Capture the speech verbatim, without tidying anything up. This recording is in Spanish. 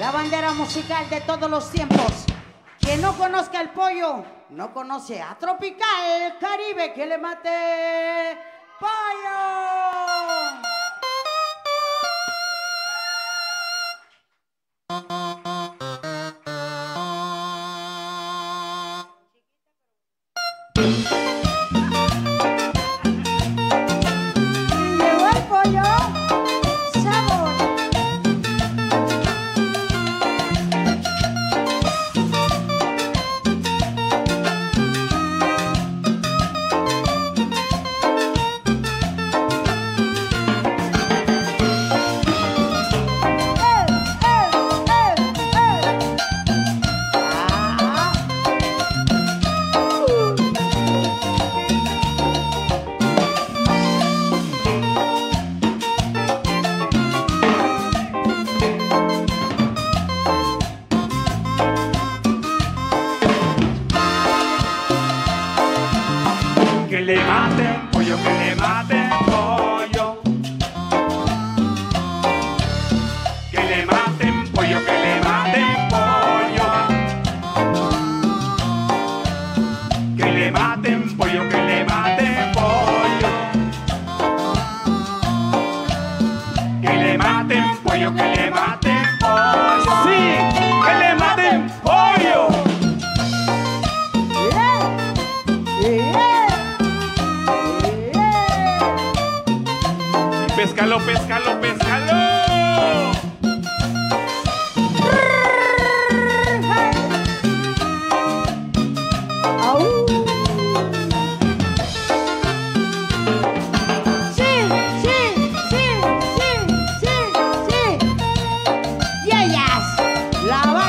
la bandera musical de todos los tiempos. Quien no conozca el pollo, no conoce a Tropical Caribe, que le mate pollo. Llegó el pollo, sabor. Que le maten pollo, que le maten pollo. Que le maten pollo, que le maten pollo. Que le maten pollo, que le maten pollo. Que le maten pollo, que le maten pollo. Sí, que le maten pollo. Péscalo, péscalo, péscalo. Sí, sí, sí, sí, sí, sí. Y ellas, la